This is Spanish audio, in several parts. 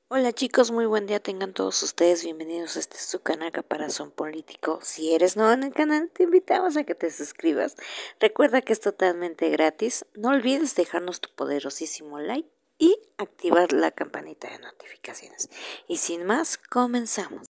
Hola chicos, muy buen día tengan todos ustedes, bienvenidos a este su canal Caparazón Político. Si eres nuevo en el canal, te invitamos a que te suscribas. Recuerda que es totalmente gratis, no olvides dejarnos tu poderosísimo like y activar la campanita de notificaciones. Y sin más, comenzamos.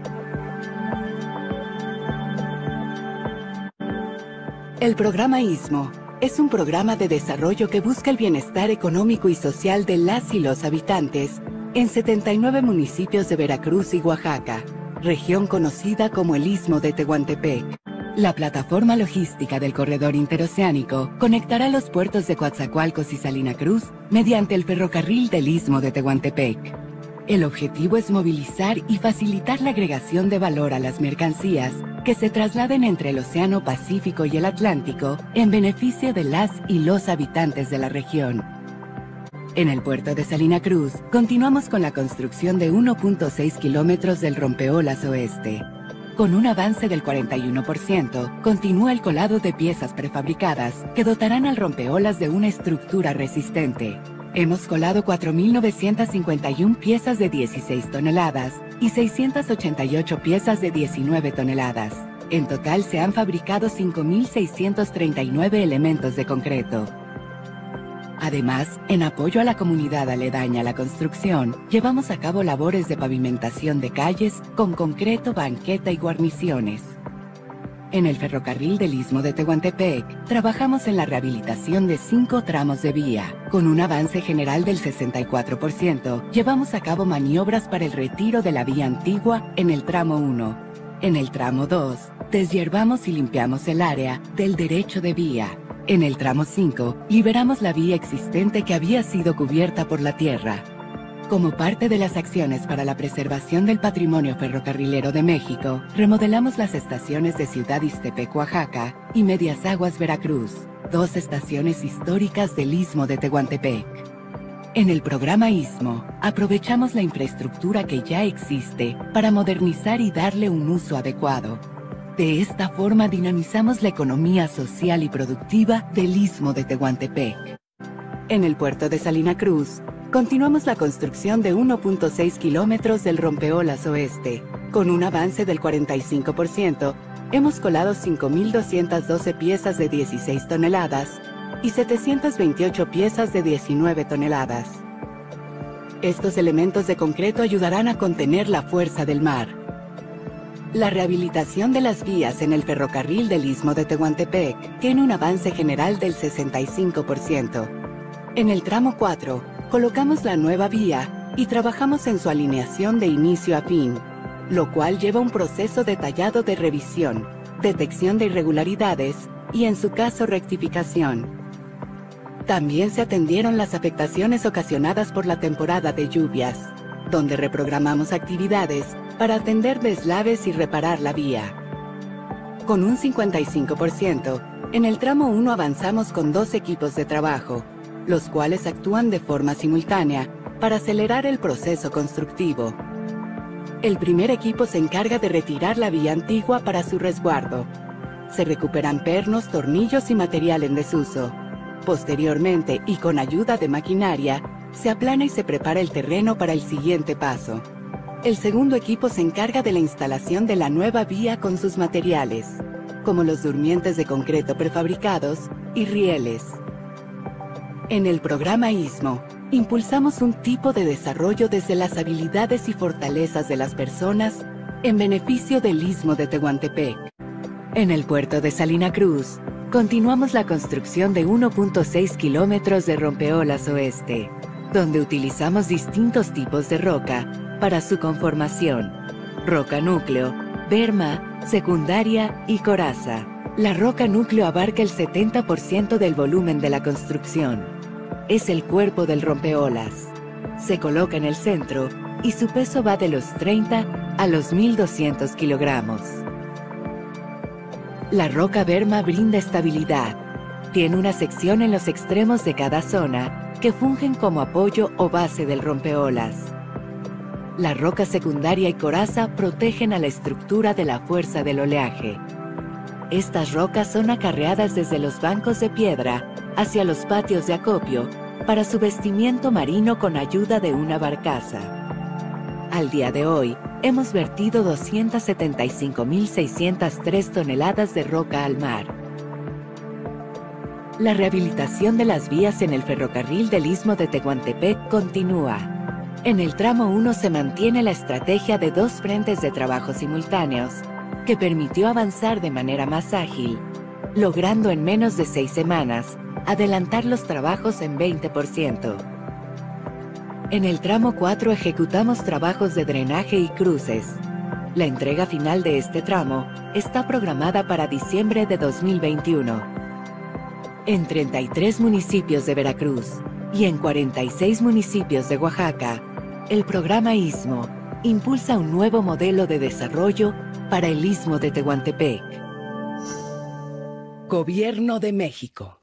El programa ISMO es un programa de desarrollo que busca el bienestar económico y social de las y los habitantes en 79 municipios de Veracruz y Oaxaca, región conocida como el Istmo de Tehuantepec. La plataforma logística del corredor interoceánico conectará los puertos de Coatzacoalcos y Salina Cruz mediante el ferrocarril del Istmo de Tehuantepec. El objetivo es movilizar y facilitar la agregación de valor a las mercancías que se trasladen entre el Océano Pacífico y el Atlántico en beneficio de las y los habitantes de la región. En el puerto de Salina Cruz, continuamos con la construcción de 1.6 kilómetros del rompeolas oeste. Con un avance del 41%, continúa el colado de piezas prefabricadas que dotarán al rompeolas de una estructura resistente. Hemos colado 4.951 piezas de 16 toneladas y 688 piezas de 19 toneladas. En total se han fabricado 5.639 elementos de concreto. Además, en apoyo a la comunidad aledaña a la construcción, llevamos a cabo labores de pavimentación de calles con concreto, banqueta y guarniciones. En el ferrocarril del Istmo de Tehuantepec, trabajamos en la rehabilitación de 5 tramos de vía. Con un avance general del 64%, llevamos a cabo maniobras para el retiro de la vía antigua en el tramo 1. En el tramo 2, deshiervamos y limpiamos el área del derecho de vía. En el tramo 5, liberamos la vía existente que había sido cubierta por la tierra. Como parte de las acciones para la preservación del patrimonio ferrocarrilero de México, remodelamos las estaciones de Ciudad Ixtepec, Oaxaca, y Medias Aguas, Veracruz, 2 estaciones históricas del Istmo de Tehuantepec. En el programa ISMO, aprovechamos la infraestructura que ya existe para modernizar y darle un uso adecuado. De esta forma dinamizamos la economía social y productiva del Istmo de Tehuantepec. En el puerto de Salina Cruz, continuamos la construcción de 1.6 kilómetros del rompeolas oeste. Con un avance del 45%, hemos colado 5.212 piezas de 16 toneladas y 728 piezas de 19 toneladas. Estos elementos de concreto ayudarán a contener la fuerza del mar. La rehabilitación de las vías en el ferrocarril del Istmo de Tehuantepec tiene un avance general del 65%. En el tramo 4, colocamos la nueva vía y trabajamos en su alineación de inicio a fin, lo cual lleva un proceso detallado de revisión, detección de irregularidades y, en su caso, rectificación. También se atendieron las afectaciones ocasionadas por la temporada de lluvias, donde reprogramamos actividades para atender deslaves y reparar la vía. Con un 55%, en el tramo 1 avanzamos con 2 equipos de trabajo, los cuales actúan de forma simultánea para acelerar el proceso constructivo. El primer equipo se encarga de retirar la vía antigua para su resguardo. Se recuperan pernos, tornillos y material en desuso. Posteriormente, y con ayuda de maquinaria, se aplana y se prepara el terreno para el siguiente paso. El segundo equipo se encarga de la instalación de la nueva vía con sus materiales, como los durmientes de concreto prefabricados y rieles. En el programa ISMO, impulsamos un tipo de desarrollo desde las habilidades y fortalezas de las personas en beneficio del Istmo de Tehuantepec. En el puerto de Salina Cruz, continuamos la construcción de 1.6 kilómetros de rompeolas oeste, donde utilizamos distintos tipos de roca para su conformación: roca núcleo, berma, secundaria y coraza. La roca núcleo abarca el 70% del volumen de la construcción. Es el cuerpo del rompeolas. Se coloca en el centro y su peso va de los 30 a los 1.200 kilogramos. La roca berma brinda estabilidad. Tiene una sección en los extremos de cada zona que fungen como apoyo o base del rompeolas. La roca secundaria y coraza protegen a la estructura de la fuerza del oleaje. Estas rocas son acarreadas desde los bancos de piedra hacia los patios de acopio para su vestimiento marino con ayuda de una barcaza. Al día de hoy, hemos vertido 275.603 toneladas de roca al mar. La rehabilitación de las vías en el ferrocarril del Istmo de Tehuantepec continúa. En el tramo 1 se mantiene la estrategia de 2 frentes de trabajo simultáneos, que permitió avanzar de manera más ágil, logrando en menos de 6 semanas adelantar los trabajos en 20%. En el tramo 4 ejecutamos trabajos de drenaje y cruces. La entrega final de este tramo está programada para diciembre de 2021. En 33 municipios de Veracruz y en 46 municipios de Oaxaca, el programa Istmo impulsa un nuevo modelo de desarrollo para el Istmo de Tehuantepec. Gobierno de México.